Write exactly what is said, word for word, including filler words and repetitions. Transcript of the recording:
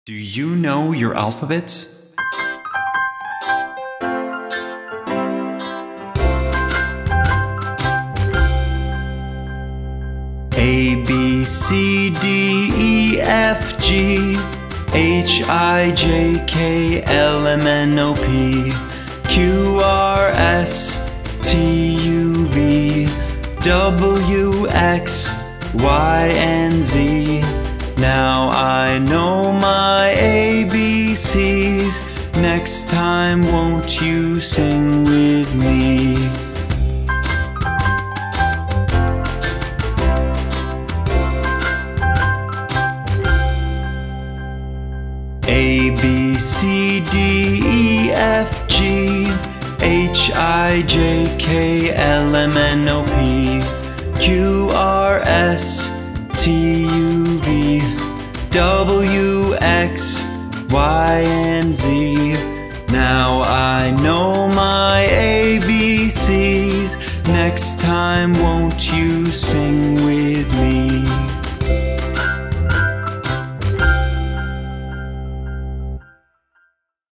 Do you know your alphabet? A, B, C, D, E, F, G, H, I, J, K, L, M, N, O, P, Q, R, S, T, U, V, W, X, Y, and Z. Now I know my A B Cs. Next time won't you sing with me? A, B, C, D, E, F, G, H, I, J, K, L, M, N, O, P, Q, R, S, T, U, V, W, X, Y, and Z. Now I know my A B Cs. Next time won't you sing with me?